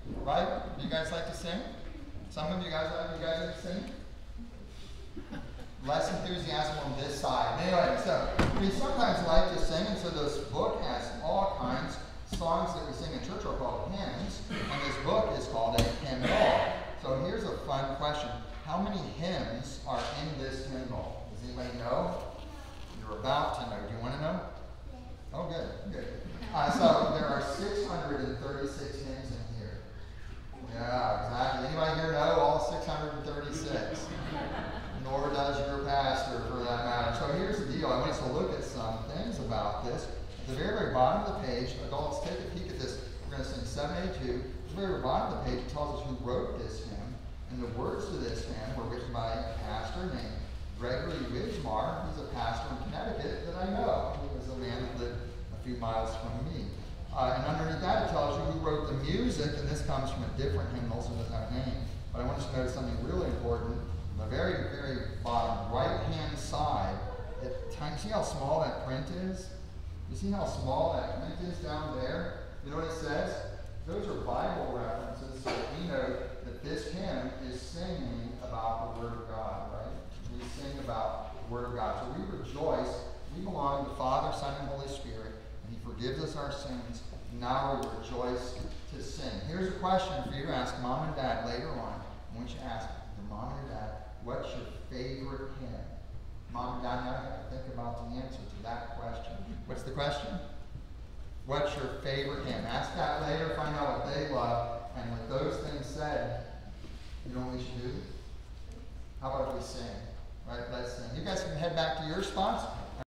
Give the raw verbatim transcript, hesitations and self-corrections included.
right? Do you guys like to sing? Some of you guys like you guys like to sing? Less enthusiasm on this side. Anyway, so we sometimes like to sing, and so this book has all kinds of songs that we sing in church are called hymns, and this book is called a hymnal. So here's a fun question. How many hymns are in this hymnal? Does anybody know? You're about to know. Do you want to know? Oh, good, good. Uh, so there are six hundred thirty-six hymns in here. Yeah, exactly. Anybody here know all six hundred thirty-six? Nor does your pastor, for that matter. So here's the deal. I want us to look at some things about this. At the very, very bottom of the page, adults, take a peek at this. We're going to sing seven eighty-two. At the very, very bottom of the page, it tells us who wrote this hymn. And the words to this hymn were written by a pastor named Gregory Widmar. He's a pastor in Connecticut that I know. He was a man that lived a few miles from me. Uh, and underneath that, it tells you who wrote the music. And this comes from a different hymnal, so it doesn't have a name. But I want us to notice something really important. The very, very bottom right-hand side, it, see how small that print is? You see how small that print is down there? You know what it says? Those are Bible references, so we know that this hymn is singing about the Word of God, right? We sing about the Word of God. So we rejoice. We belong to the Father, Son, and Holy Spirit, and He forgives us our sins. Now we rejoice to sing. Here's a question for you to ask Mom and Dad later on. I want you to ask your mom and your dad, what's your favorite hymn? Mom and Dad, now you have to think about the answer to that question. What's the question? What's your favorite hymn? Ask that later, find out what they love. And with those things said, you know what we should do? How about if we sing? Right, let's sing. You guys can head back to your spots.